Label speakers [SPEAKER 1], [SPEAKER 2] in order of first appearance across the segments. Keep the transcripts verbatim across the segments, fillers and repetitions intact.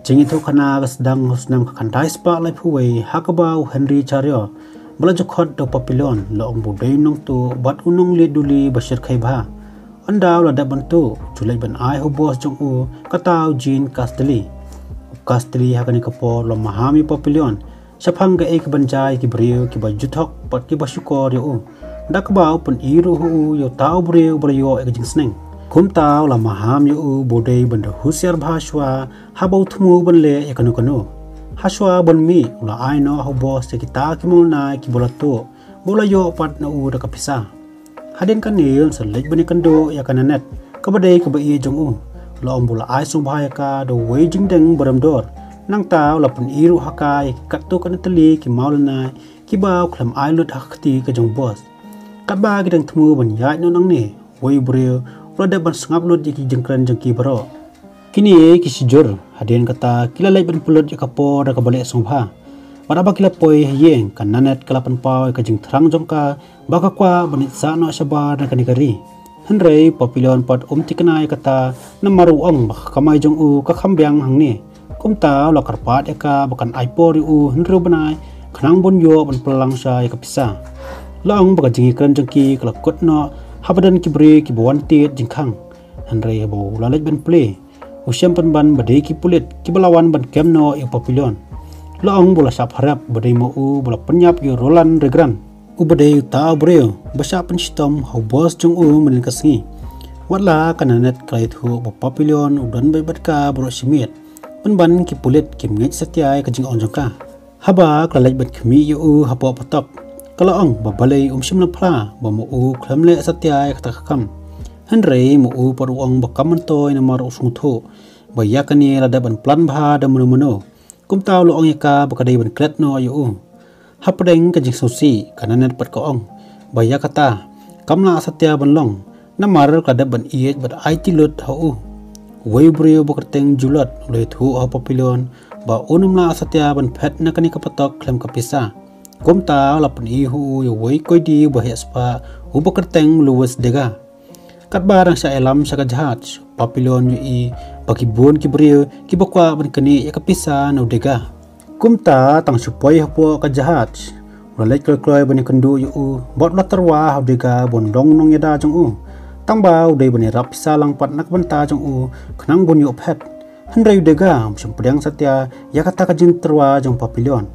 [SPEAKER 1] Jing itu kana sedang husnam kakantai spa lai puwei hakabau Henry Charyo belajukot do papilon loong budai nong tu bat unong liat duli basir kai bah andaw lada bantu julai ban ai ho bos jong u katau Jean Castelli Castelli hakani kapo lo mahami papilon sapang ga ek banjai ki brio ki bajuthok pat ki basukor yo u dakbau pun iru hu yo tau brio brio ek jing sneng kum tau la maham yo u bodai banda husiar bhashwa habau thumu banle ekanu kanu haswa bon mi ula ai no ho bos ki ta ki mul na ki bolato bola yo pat na u da kapisa hadin kan nil selek bani kando ya kananet kabadai ka bai jong u la om bola ai sung bhaya ka do wei jing deng baram dor nang tau la pun iru hakai kat to kan tali ki maul na ki bau khlam ai lut hakti ka jong bos kat ba ki deng thumu ban ya no nang ni wei brio roda ban sngap lut ki jengkran jengki baro kini ki sijur hadin kata kila lai ban pulut ka po da ka balik sungpha pada ba kila poi yeng kan nanet kala pan pau ka jing thrang jong ka baka kwa banit sa no sabar da kanikari hanrei papilon pat um tiknai kata namaru ong bak kamai jong u ka khambyang hangni kumta la karpat eka bakan aipori u hanru banai khnang bon yo ban pelang sa ka pisa long baka jingi kran jengki kala kotno habadan ki bre ki bonti jingkhang hanrei bo lalaj ban play usiam pan ban badai ki pulit ki balawan ban kemno e papilon laong bola sap harap badai mo u bola penyap yo rolan regran u badai ta breo basa pen stom ho bos jong u menin kasngi wala kananet kait hu bo papilon udan bai batka bro simit pan ban ki pulit kim ngej satyai ka jing on jongka haba klalaj bat khmi yo u hapo patok kalaong babalai umsim na phla bo mo u khlamle satyai ka takam hanrei mu u paruang bakaman toy na mar usung tho bayakani lada ban plan bha da muno kumtaw lo ong yaka bakadai ban klet no yu u hapdeng ka jing sosi kananet pat ko ong bayakata kamla satya ban long na mar kada ban iet bat it lut ho u wei brio bakarteng julat le thu ha papilon ba unumla satya ban phet na kani kapatok klem kapisa kumtaw lapun i hu yu wei koi di bahespa u bakarteng luwes dega kat barang sa elam sa kajahat papilon yu i bakibon ki brio ki bakwa ban kani ya kapisa no dega kumta tang supoi hapo kajahat walai kloy kloy ban kandu yu u bot latarwa ha dega bondong nong yada jong u tang ba udai ban rap sa lang pat nak banta jong u khnang bon yu phet hanrai dega sumpdang satya ya kata ka jin terwa jong papilon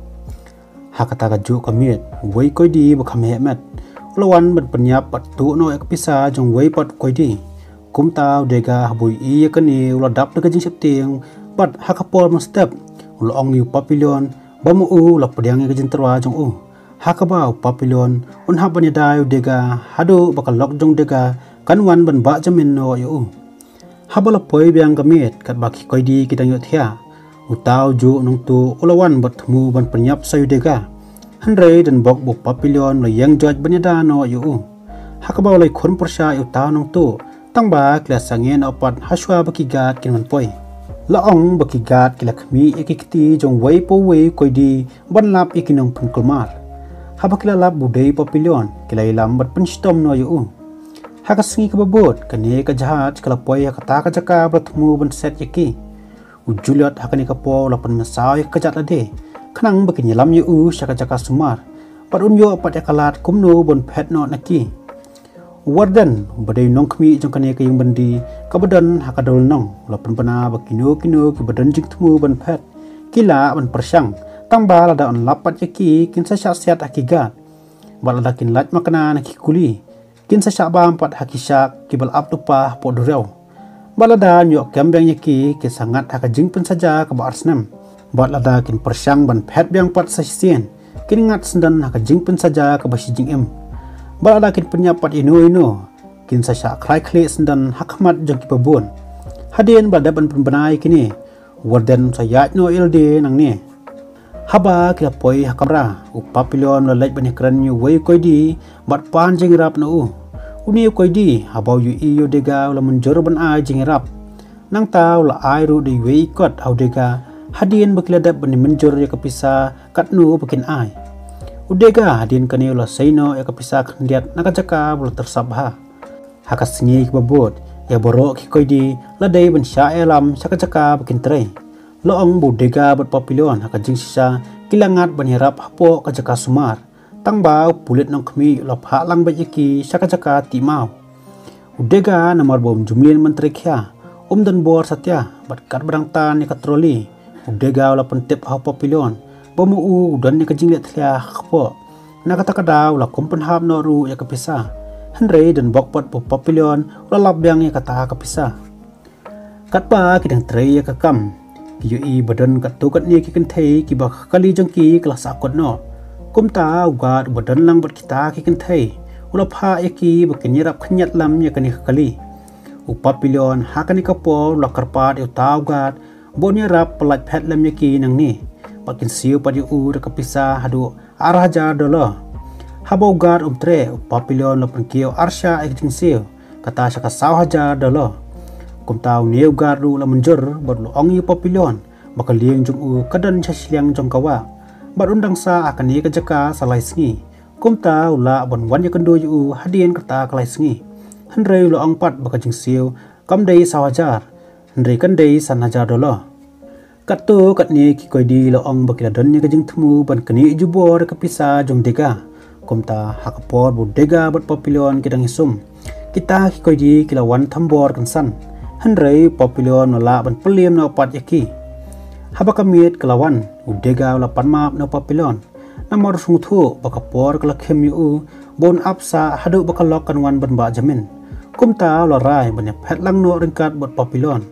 [SPEAKER 1] ha kata ka ju kamit wei koi di bakhame met lawan ban penyap pat tu no ek pisa jong wei pat koi di kumta dega habui i kani uladap de jing septing pat hakapol mon step ulong yu papilon bamu u la pediang ke jing terwa jong u hakaba papilon un habani dai dega hadu bakal lok jong dega kanwan ban ba jamin no yu habala poi biang kamit kat baki koi di kitang yu thia utau ju nong tu ulawan bat mu ban penyap sayu dega hanrei dan bok bok papilon lo yang joj banyada no yu hakaba lai khon persha yu ta nong tu tangba klas sangen opat haswa bakigat kinman poi laong bakigat kilakmi ikikti jong wei po wei koi di ban lap ikinong pungkulmar habakila lap budai papilon kilai lambat penstom no yu hakasingi kababot kane kajahat kala poi hakata kajaka bratmu ban set yaki ujuliat hakani kapo lapan masaw kajat ade khnang bakinya lam yu shaka jaka sumar parun yo pat yakalat kumno bon phet no naki wardan badai nongkmi jong kane kayung bandi kabadan hakadol nong lapan pana bakino kino ki badan jing thmu ban phet kila ban persang tamba lada on lapat yaki kin sa syat hakigat balada kin lat makana naki kuli kin sa syabam pat hakisyak kibal aptupa podurau balada nyo kambang yaki ki sangat hakajing pen saja ka barsnam balada kin persang ban phet biang pat sa sien kin ngat sendan hakajing pen saja ka basijing em balada kin penyapat ino ino kin sasya klai kle sendan hakmat jong kipabon hadien balada ban penbenai kini warden sayat no ilde nang ne haba kila poi hakamra u papilon la laj ban kran yu wei koi di bat pan jing rap no u uni koi di habau yu i yu dega la menjor ban ai jing rap nang taw la ai ru di wei kot au dega hadien bakila dab ban menjor ya kapisa kat nu bakin ai udega hadin kani ula saino ya kapisa khandiat nakajaka bula tersabha hakasingi babot ya borok ki koidi ladai ban sya elam sakajaka bakin trai Loong bodega bat papilion haka jing sisa kilangat banirap hapo kajaka sumar. Tangbau pulit nong kami lop hak lang bajiki saka jaka timau. Udega namar bom jumlin menteri kia. Um dan bor satya bat kat barang tan ni katroli. Udega la pentip hapo papilion. Bomu u dan ni kajing liat lia hapo. Nakata kadau la kumpen hap noru ya kepisah. Henry dan bokpat po papilion la labyang ya kata kepisah. Katpa kidang tray ya kakam. Kiyo i badan kat tukat ni kikan thay ki bak kali jengki kelas akot no. Kum ta ugat badan lang bat kita kikan thay. Ula pha ya ki bakin nyerap kenyat lam ya kani kali. Upapilion hakani kapo la karpat ya ta ugat bon nyerap pelat pet lam ya ki nang ni. Bakin siu padi u da kepisah hadu arah jar dolo. Haba ugat um tre upapilion la perkio arsya ek jing siu. Kata saka saw hajar dolo. Kum tau neu garu la menjur bot lo ong yu papilion bakal liang jung u kadan chasliang jong kawa bat undang sa akan ni kajaka salai sngi kum tau la bon wan yakendo yu hadien kata kalai sngi henrei lo ong pat bakal jing siu kam dei sawajar henrei kan dei san hajar dolo kat tu kat ni ki koi di lo ong bakila don ni kajing temu ban kani jubor kapisa jong dega kum ta hakapor bodega bot papilion kidang isum kita ki koi di kilawan thambor kan san Henry papilion nolak ban pelim no pat yaki. Haba kamit kelawan udega lapan map no papilion. Namar sungtu bakapor kala kem yu bon apsa hadu bakalok kanwan ban ba jamin. Kumta lorai ban pet lang no ringkat bot papilion.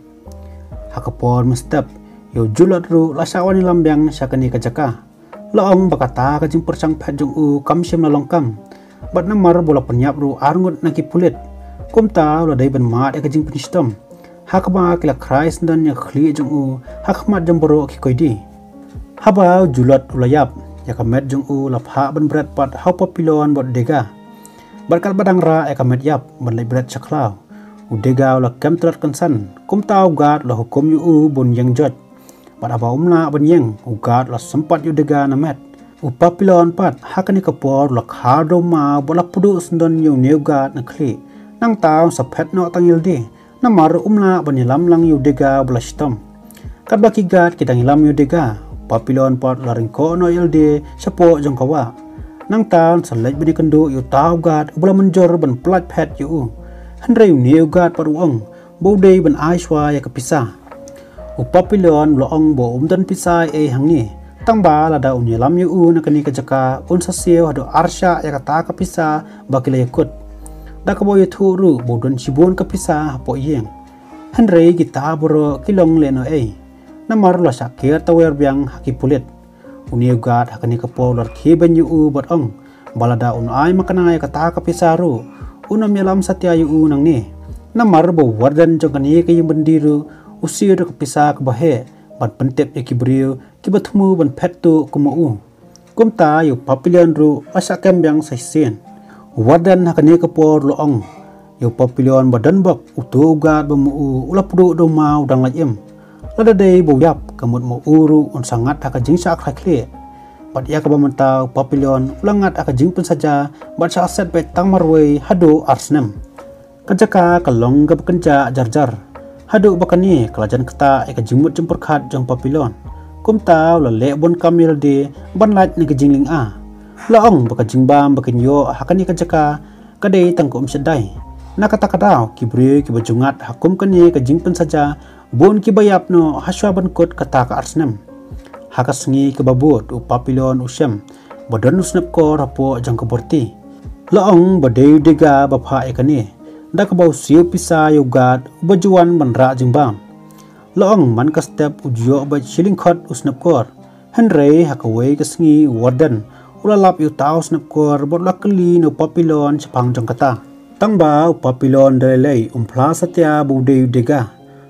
[SPEAKER 1] Hakapor mestep yo julat ru lasawani lambyang syakani kajaka. Loong bakata kajing persang pet jung u kamsim lalongkam. Bat namar bola penyap ru arngut naki pulit. Kumta lo dai ban mat ya kajing penistom. Hakma kila Christ dan ya khli jung u hakmat jamboro ki koidi haba julat ulayap ya kamet jung u lapha ban berat pat hau papilon bot dega barkal badang ra ya kamet yap ban lai berat chaklau udega la kam trat kansan kum tau gat la hukum yu u bon yang jot bat aba umla ban yang ugat la sempat yu dega namet u papilon pat hakani kapor la khado ma bola pudu sendon yu neugat na khli nang tau sapet no tangil di namar umla banilam lang yudega blastom kadbaki gat kita ngilam yudega papilon pot laringko no ilde sapo jongkawa nang taun salaj bani kendo yu tau gat ubla menjor ban plat pet yu henrei new gat paruong bodei ban aiswa ya kepisah u papilon loong bo umdan pisai e hangni tangba lada unyelam yu na kani kajaka un sasio hado arsya ya kata kepisah bakila yakut Dakabo yu thuru bodon sibon kapisa hapo yeng. Henrei kita boro kilong leno ei. Namar lo sakir tawer biang haki pulit. Uniu gad hakani kapo lor kiben yu u bot ong. Balada un ay makanay kata kapisa ru. Unam yalam satya yu u nang ni. Namar bo wardan jong kani kayong bandiru. Usir kapisa kabahe. Ban pentip ya kibriu. Kibatmu ban petu kumu u. Kumta yu papilion ru asakem biang saisin. Wadan hakani kapor loong yo papilion badan bak utu ugat bamu ulapdu do mau dang lajem lada dei boyap kamut mo uru un sangat haka jing sa akhle pat ya kabamantau papilion ulangat aka jing pun saja bat sa aset bet tang marwei hadu arsnem kajaka kalong gab kenja jarjar hadu bakani kelajan kata eka jingmut jempur khat jong papilion kumtau la le bon kamil de ban laj ni kajingling a Loong baka jingbam baka nyo hakani kajaka kadai tangkom sedai nakata kadau kibri kibajungat hakum kani kajingpan saja bon kibayap no haswa ban kot kata ka arsnem hakasngi kebabut u papilon usem badan usnep ko rapo jang keborti loong badai dega bapa ekani dak bau siu pisa yogat bajuan banra jingbam loong man ka step ujo ba shilling khot usnep kor henrei hakawai kasngi warden ulalap yu tau snap kor bot lakali no papilon sepang jong kata tangba papilon dalai umpla satya bude dega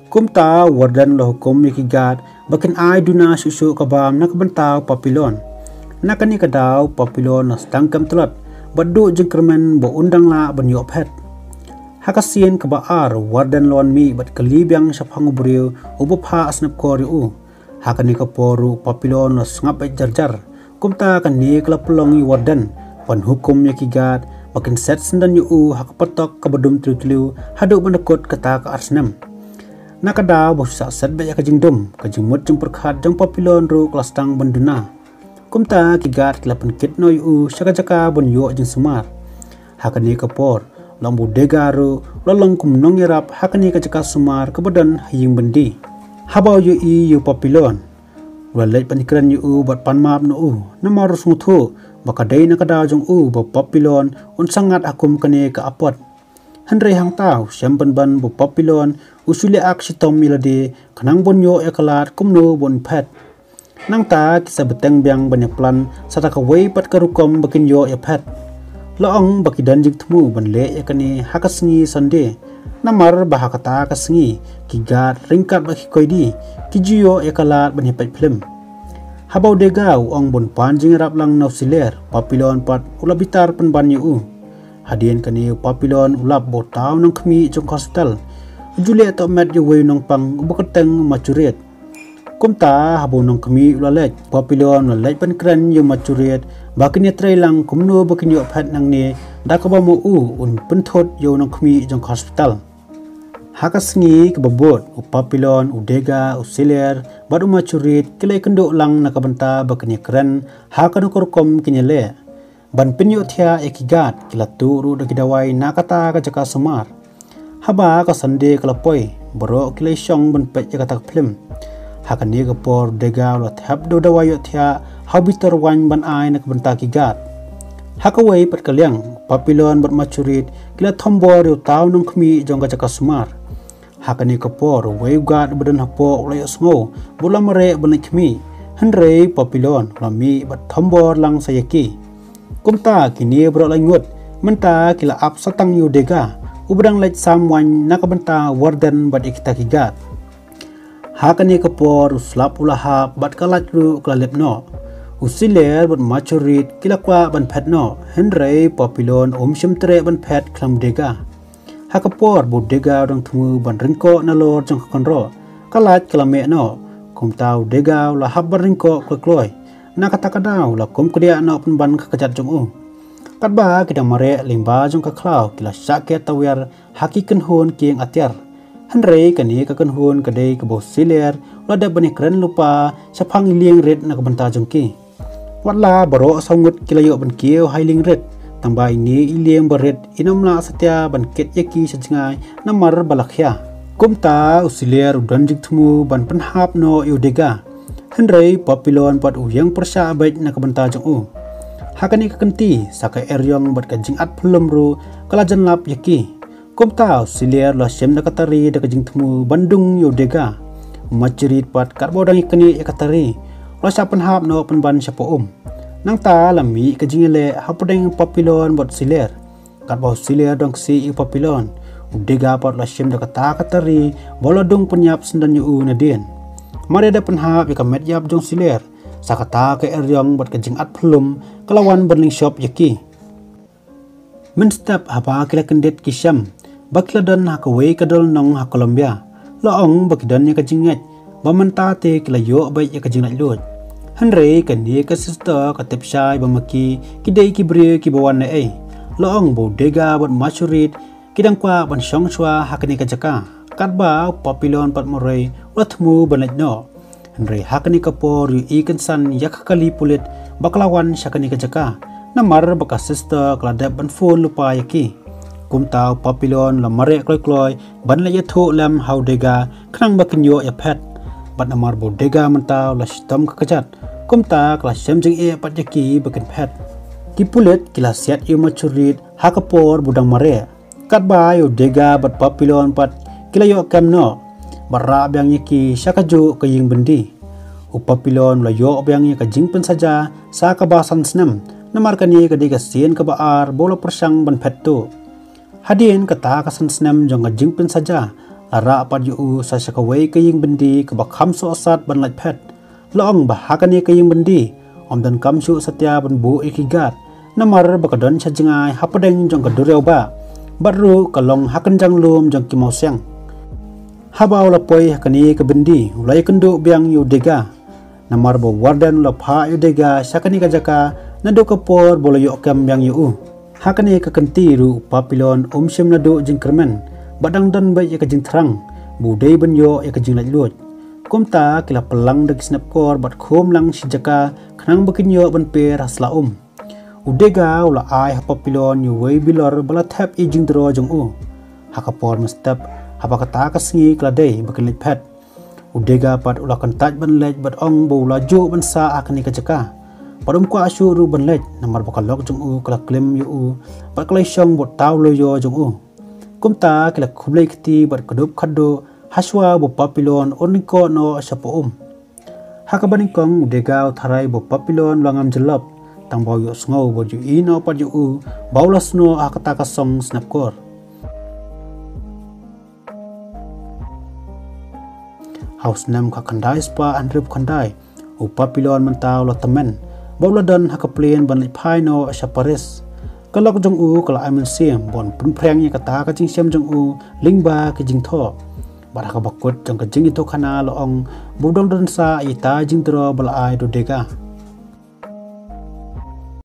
[SPEAKER 1] kumta wardan lo hukum yikigat bakin ai duna susu kabam nak bentau papilon nakani kadau papilon nas tangkam telat badu jengkermen bo undang la ban yo pet hakasien kabaar wardan lon mi bat kalibyang sepang ubriu ubupha snap kor yu hakani kaporu papilon nas ngap jarjar kumta kan ni kala pelong yu wardan pan hukum ya kigat makin set sendan yu hak patok kabadum trutlu hadu bandakot kata ka arsnam Nakada bos sak set ba ya kajing dum kajing mut jung perkhat jung papilon ru kelas tang banduna. Kumta kigat kelapan kit noi u syaka jaka bon yo jing sumar. Hakani kapor lambu degaru lolong kum nong yarap hakani kajaka sumar kebadan haying bendi. Habau yu i yu papilon. Walai panikran yu u bat panmap no u namar sungthu bakadai nakada jung u ba papilon un sangat akum kane ka apot. Henry hang tau syampan ban bu papilon usuli ak sitom milade kanang bonyo ekalat kumno bon pet nang ta kisa beteng biang banyak plan sata ka wei pat karukom bakin yo ya pet loong baki danjing temu ban le yakani hakasngi sande namar bahakata kasngi kigat ringkat baki koidi kijiyo ekalat ban hepet film habau degau ong bon panjing rap lang nausiler papilon pat ulabitar pen ban yu hadian kani papilon ulap botau nang kami jong hospital Julia to met yu wei nong pang ubakateng machuret kumta habo nong kami ulalet papilon ulalet pan kran yu machuret bakini tray lang kumno bakini phat nang ne dakaba mo u un penthot yu nong kami jong hospital hakasngi kebabot u papilon udega usiler badu machuret kilai kendo lang nakabanta bakini kran hakanu korkom kinyele ban penyo thia ekigat kilatu ru dakidawai nakata ka jaka sumar haba ka sande kalapoi boro kilai shong ban pet jaka film hakani ka por dega lo thap do dawayo thia habitor wan ban ai nak banta kigat hakawai pat kalyang papilon bat machurit kila thombor yu taw nong khmi jong ka jaka sumar hakani ka por wei gat badan hapo layo smo bulamare ban khmi henrei papilon lami bat thombor lang sayaki kumta kini bro langut menta kila ap satang yu dega ubdang lait samwan nakabanta warden bad ikita kigat hakani kapor uslap ulaha bat kalat ru kalalep no usiler bad machurit kila kwa ban pet no henrei papilon om simtre ban pet klam dega hakapor bu dega dang thumu ban ringko na lor jang konro kalat kalame no kumtau dega la habar ringko klokloi nakatakadaw la kum kudia na open ban kakajat jong u kadba kita mare limba jong ka klau kila sakya tawir hakikan hon kieng atyar henrei kani ka kan hon kadai ka bo siler lada bani kren lupa sapang lieng red na kabanta jong ki watla baro sangut kila yo ban kieu hailing red tamba ini ilieng baret inamla satya ban ket yaki sajngai namar balakhya kumta usiler udan jikthmu ban penhap no yudega henrei papilon pat uyang persa baik na kabanta jong u hakani kakenti saka eryong bat kajing at pulum ru kalajan lap yaki kumta siler la sem na katari da kajing temu bandung yodega macirit pat karbodang ikani yakatari la sapan hap no penban sapo um nang ta lami kajing le hapodeng papilon bat siler karbo siler dong si i papilon udega pat la sem da kata katari bolodung penyap sendan yu nadien mari ada penhap yaka met yap jong siler sakata ke eryong bat kajing at plum kelawan burning shop yaki menstap apa kila kendet kisam bakladan hakawai kadol nong ha Colombia laong bakidan ya kajing ngat bamanta te kila yo bai ya kajing nat lut henrei kani ka sister ka tepsai bamaki kidai kibre kibawan na ai laong bodega bat machurit kidang kwa ban shong chwa hakani kajaka kadba papilon pat morai watmu banat no henrei hakani kapor yu ikan san yakakali pulit baklawan syakani kajaka namar baka sister keladap ban phone lupa yaki kumtau papilon la mare kloi kloi ban la yatho lam haudega khnang bakinyo ya pet bat namar bodega mentau la stom kakajat kumta kla semjing e pat yaki bakin pet kipulit kila siat yu machurit hakapor budang mare kadba yu dega bat papilon pat kila yo kamno barra biang yaki syakaju kaying bendi upapilon la yo biang yaka jingpen saja sa kabasan senam namar kani kadiga sien kabaar bola persang ban pettu hadien kata kasan senam jong jingpen saja lara pat yu sa syakawai kaying bendi kabak hamso asat ban lat pet loong bahakani kaying bendi omdan kamsu satya ban bu ikigat namar bakadon sajengai hapadeng jong kadureu ba baru kalong hakanjang lum jong kimoseng habau lapoi hakani kebendi ulai kendo biang yudega namar bo warden la pha yudega sakani kajaka nado kapor bola yo kam biang yu hakani kakenti ru papilon umsim nado jingkermen badang dan bai ka jingtrang budai banyo ya kejing laj lut kum ta kila pelang dagi snap kor bat khom lang si jaka khnang bakinyo ban per hasla um udega ula ai hapapilon yu wei bilor bala thap i jing dro jong u hakapor mustap hapakata kasngi kladei bakin laj phat udega pat ula kan taj ban lej bat ong bo la jo ban sa akni ka jaka padum ko asu ru ban lej namar bakal lok jong u kala klem yu u bat klai shong bot taw lo yo jong u kum ta kila khublei khti bat kadup khaddo haswa bo papilon oniko no sapo um hakabaning kong udega tharai bo papilon langam jelap tang bau yu sngo bo ju ino pat yu u baulas no akata ka song snap kor house nam ka kandai spa andrip kandai u papilon mentaw lo temen bawla dan hakaplen ban phai no sa paris kalok jong u kala amen siam bon pun preng ya kata ka jing siam jong u lingba ke jing tho bar ka bakut jong ka jing itu khana lo ong budong dan sa ita jing tro bal ai do dega